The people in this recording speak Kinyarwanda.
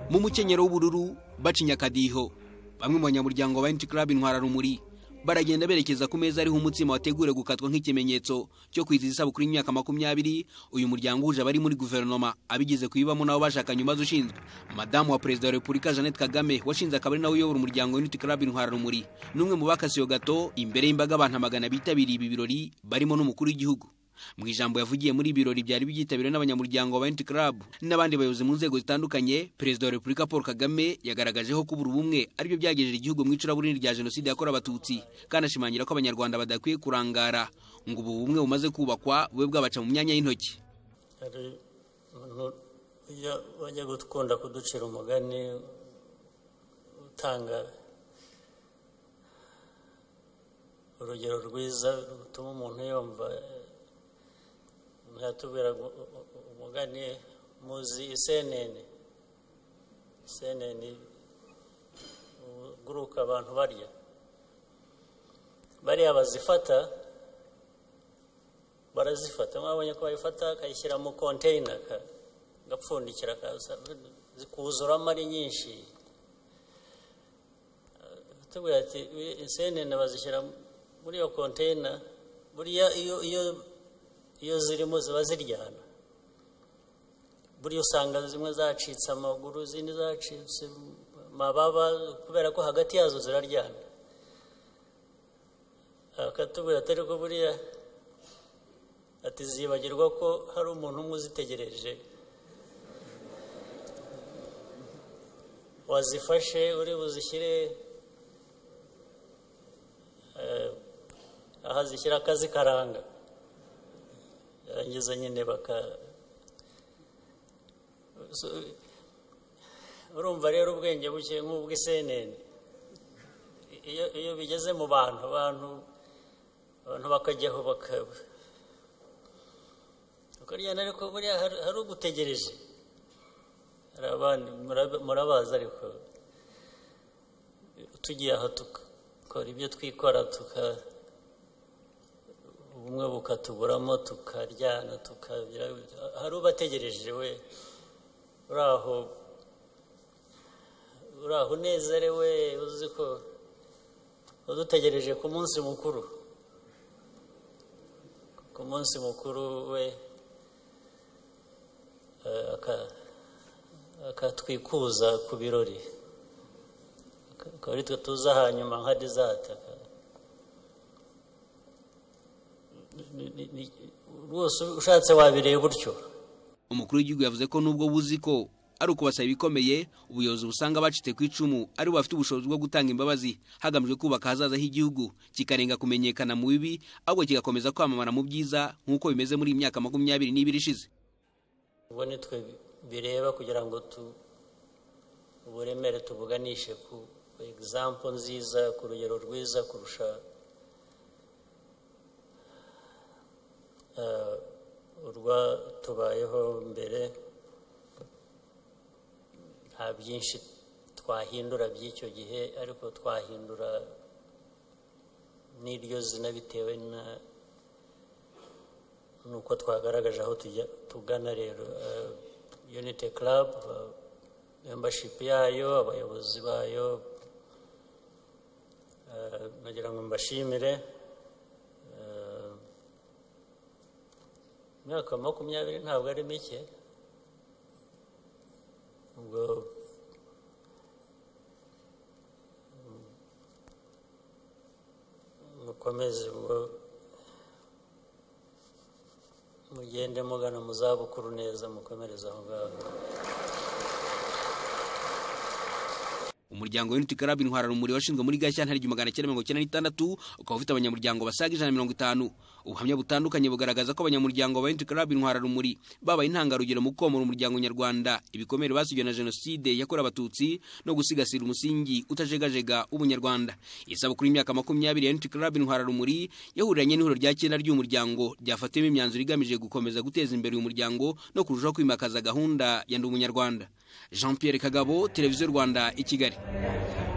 mu mukenyero w'ubururu bacinya akadiho. Bamwe mu banyamuryango ba Club Intwara Rumuri baragenda berekeza ku meza ariho umutsima wategure gukatwa nk'ikimenyetso cyo kwizihiza isabukuru y'imyaka 20. Uyu muryango uje bari muri guverinoma abigize kuyibamo nabo bashakanye umaze ushinzwe. Madamu wa Perezida wa Repubulika Jeannette Kagame washinze akabari nawe uyobora umuryango Club Intwara Rumuri numwe mu bakasiyo gato imbere y'imbaga abantu amagana bitabiriye ibi birori barimo n'umukuru w'igihugu. Mu ijambo yavugiye muri birori byari byitabiriwe n'abanyamuryango ba Club n'abandi bayobozi mu nzego zitandukanye, Perezida wa Repubulika Paul Kagame yagaragajeho ko ubumwe ari byo byagejeje igihugu mu icuraburindi rya jenoside yakorewe abatutsi, kandi ashimangira ko abanyarwanda badakwiye kurangara ngo ubu bumwe bumaze kubakwa bube bwabaca mu myanya y'intoki. Iyo bajya gukunda kuducira umugani utanga urugero rwiza rutuma umuntu yumva, yatubwira umugani muzi isenene guruka abantu bariya barazifata mwabonye ko bayifata akayishyira mu container gapfundikira zikuzuramo ari nyinshi. Tubwira ati isenene bazishyira muri iyo container, buriya iyo zirimo ziba ziryana, buriya usanga zimwe zacitse amaguru, izindi zacitse mababa kubera ko hagati yazo ziraryana. Akatubwira atari ko buriya ati zibagirwa ko hari umuntu umwe uzitegereje, wazifashe uri buzishyire aha zishyira akazi karanga, yarangiza nyine urumva rero ubwenge buke nk'ubw'isenene iyo bigeze mu bantu bakajyaho bakaryana, ariko buriya hari ugutegereje, hari abandi murabaza, ariko tugiye aha tukora ibyo twikora ubumwe bukatuburamo tukaryana tukagira, hari ubategereje we uraho unezerewe uzi ko udutegereje ku munsi mukuru we akatwikuza ku birori, akaba ari twe tuza hanyuma nka dizata. Rwose ushatse wabireba utyo. Umukuru w'igihugu yavuze ko nubwo buzi ko ari ukubasaba ibikomeye, ubuyobozi busanga bacitse ku icumu ari bafite ubushobozi bwo gutanga imbabazi hagamijwe kubaka hazaza h'igihugu kikarenga kumenyekana mu bibi, ahubwo kigakomeza kwamamara mu byiza nk'uko bimeze muri iyi myaka 22 ishize. Ubwo nitwe bireba kugira ngo uburemere tubuganishe ku example nziza, ku rugero rwiza kurusha urwa tubayeho mbere. Nta byinshi twahindura by'icyo gihe, ariko twahindura n'iryo zina bitewe nuko twagaragaje aho tugana. Rero Unity Club, membership yayo, abayobozi bayo, nagira ngo mbashimire. Imyaka 20 ntabwo ari mike, ubwo mukomeze mugende mugana mu zabukuru neza, mukomereza aho ngaho. Umuryango Unity Club Intwara Rumuri washinzwe muri Gashyantare 1996 ukaba ufite abanyamuryango basaga 150. Ubuhamya butandukanye bugaragaza ko abanyamuryango ba Unity Club Intwara Rumuri babaye intangarugero mu komora umuryango nyarwanda ibikomere basigiwe na jenoside yakorewe abatutsi no gusigasira umusingi utajegajega w'ubunyarwanda. Isabukuru y'imyaka 20 ya Unity Club Intwara Rumuri yahuriranye n'ihuriro rya cyenda ry'umuryango ryafatiyemo imyanzuro igamije gukomeza guteza imbere uyu muryango no kurushaho kwimakaza gahunda ya ndi umunyarwanda. Jean Pierre Kagabo, Televiziyo Rwanda, i Kigali.